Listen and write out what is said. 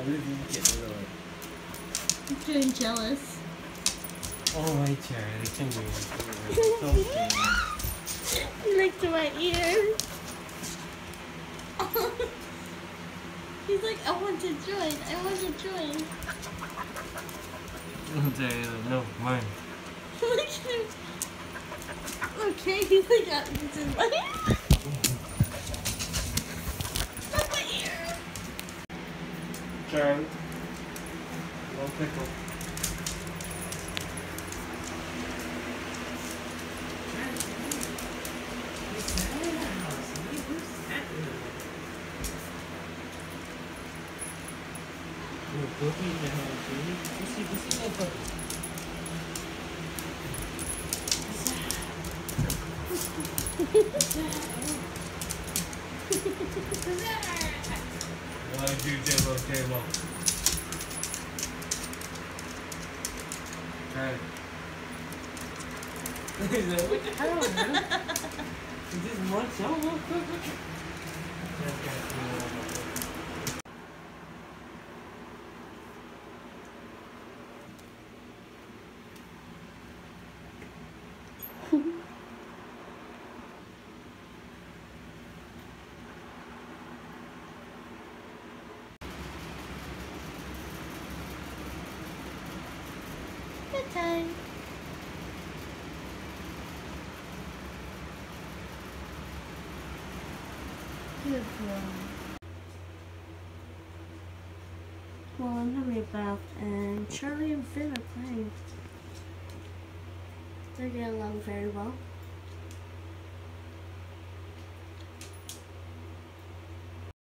I'm feeling jealous. Oh my Charlie, come here. You licked my ear. He's like, I want to join. I want to join. Charlie, no, mine. Look at him. Okay, he's like, this is my ear. Not my ear. Charlie. No pickle. Why'd you table? Alright. What the hell, man? Is this munch out real quick? Good time. Good boy. Well, I'm having a bath, and Charlie and Finn are playing. They're getting along very well.